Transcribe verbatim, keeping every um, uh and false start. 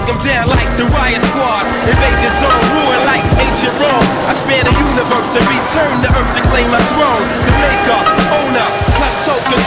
them down like the riot squad. Invade the zone, ruin like ancient Rome. I span the universe and return to earth to claim my throne. The maker, owner, plus hope, the